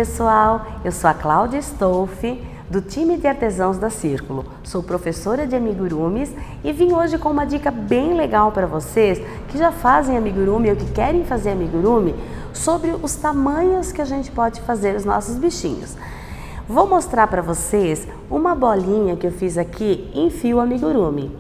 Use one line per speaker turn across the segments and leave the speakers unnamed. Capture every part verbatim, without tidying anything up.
pessoal, eu sou a Cláudia Stolfi, do time de artesãos da Círculo. Sou professora de amigurumis e vim hoje com uma dica bem legal para vocês que já fazem amigurumi ou que querem fazer amigurumi sobre os tamanhos que a gente pode fazer os nossos bichinhos. Vou mostrar para vocês uma bolinha que eu fiz aqui em fio amigurumi.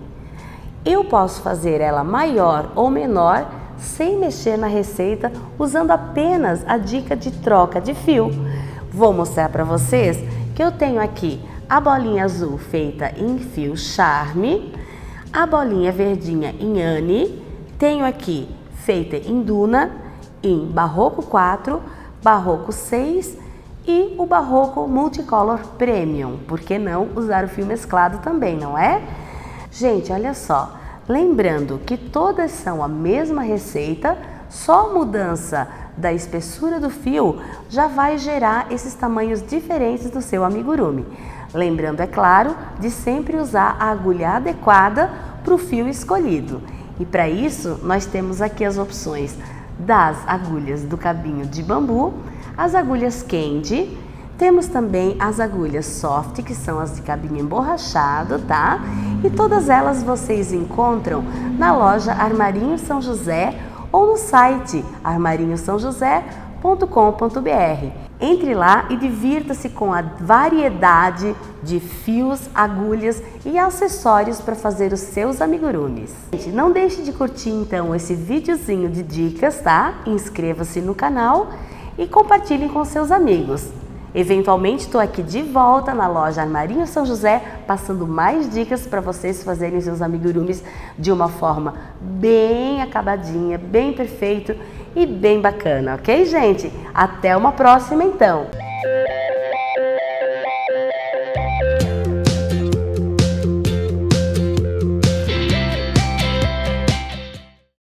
Eu posso fazer ela maior ou menor sem mexer na receita, usando apenas a dica de troca de fio. Vou mostrar para vocês que eu tenho aqui a bolinha azul feita em fio charme, a bolinha verdinha em Anne, tenho aqui feita em Duna, em Barroco quatro, Barroco seis e o Barroco Multicolor Premium. Por que não usar o fio mesclado também, não é? Gente, olha só, lembrando que todas são a mesma receita, só a mudança da espessura do fio já vai gerar esses tamanhos diferentes do seu amigurumi. Lembrando, é claro, de sempre usar a agulha adequada para o fio escolhido. E para isso, nós temos aqui as opções das agulhas do cabinho de bambu, as agulhas candy, temos também as agulhas soft, que são as de cabinho emborrachado, tá? E todas elas vocês encontram na loja Armarinho São José ou no site armarinho são josé ponto com ponto br. Entre lá e divirta-se com a variedade de fios, agulhas e acessórios para fazer os seus amigurumis. Gente, não deixe de curtir então esse videozinho de dicas, tá? Inscreva-se no canal e compartilhe com seus amigos. Eventualmente estou aqui de volta na loja Armarinho São José, passando mais dicas para vocês fazerem seus amigurumis de uma forma bem acabadinha, bem perfeito e bem bacana, ok, gente? Até uma próxima então!